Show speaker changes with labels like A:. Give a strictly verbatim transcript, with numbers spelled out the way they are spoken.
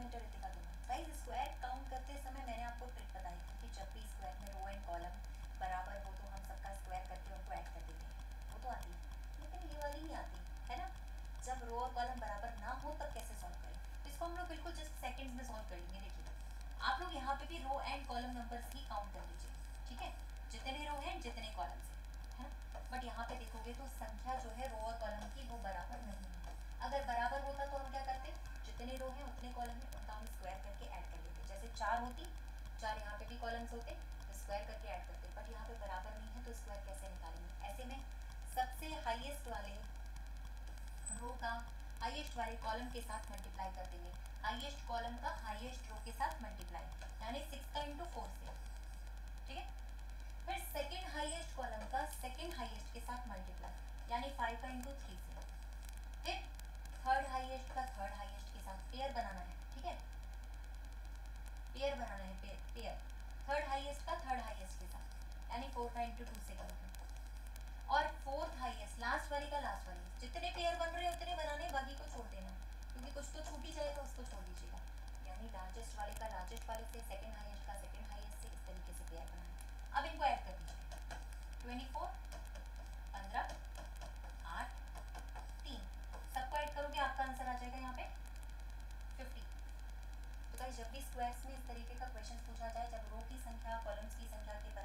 A: Minute Ritika तुम guys square count करते समय मैंने आपको ट्रिक बताई थी कि जब भी स्क्वायर में रो एंड कॉलम बराबर हो तो हम सबका स्क्वायर करके उनको ऐड कर देते हैं, वो तो आती है, लेकिन ये वाली नहीं आती है ना। जब रो और कॉलम बराबर ना हो तब कैसे सॉल्व करें, इसको हम लोग बिल्कुल जस्ट सेकंड्स में सॉल्व कर लेंगे। देखिए आप लोग यहाँ पे भी रो एंड कॉलम नंबर्स की काउंट कर लीजिए, ठीक है, जितने रो हैं जितने कॉलम्स हैं, है ना। बट यहाँ पे देखोगे तो संख्या जो है रो और कॉलम की वो बराबर नहीं है। अगर बराबर होता तो हम क्या करते, जितने रो हैं उतने कॉलम हैं उनका हम स्क्वायर करके ऐड कर लेते। जैसे चार होती, चार यहाँ पे भी कॉलम्स होते तो स्क्वायर करके ऐड करते, बट यहाँ पे बराबर नहीं है तो स्क्वायर कैसे निकालेंगे। ऐसे में सबसे हाईएस्ट वाले रो का हाईएस्ट वाले कॉलम के साथ मल्टीप्लाई कर देंगे, हाईएस्ट कॉलम का हाईएस्ट रो के साथ मल्टीप्लाई, यानी सिक्स का इंटू फोर से, ठीक है। फिर सेकेंड हाईएस्ट कॉलम का सेकेंड हाईएस्ट के साथ मल्टीप्लाई, यानी फाइव का इंटू थ्री से। फिर थर्ड हाईएस्ट का थर्ड हाईएस्ट के साथ पेयर बनाना है, ठीक है, पेयर बनाना है, पेयर पेयर थर्ड हाईएस्ट का थर्ड हाईएस्ट के साथ, यानी फोर का इंटू टू से करोगे। और फोर्थ हाईएस्ट लास्ट वाली का लास्ट वाली, जितने पेयर बन रहे हैं उतने बनाने, बाकी को छोड़ देना, क्योंकि कुछ तो छूट ही जाएगा, उसको छोड़ दीजिएगा। यानी लार्जेस्ट वाले का लार्जेस्ट वाले से, सेकेंड हाईएस्ट का सेकेंड हाईएस्ट से, इस तरीके से पेयर बनाना। अब इनको ऐड कर दीजिए, ट्वेंटी फोर, पंद्रह, आठ, तीन, सबको ऐड करोगे आपका आंसर आ जाएगा यहाँ पे फिफ्टी। तो गाइस जब भी स्क्वायर्स में इस तरीके का क्वेश्चन पूछा जाए, जब रो की संख्या कॉलम्स की संख्या के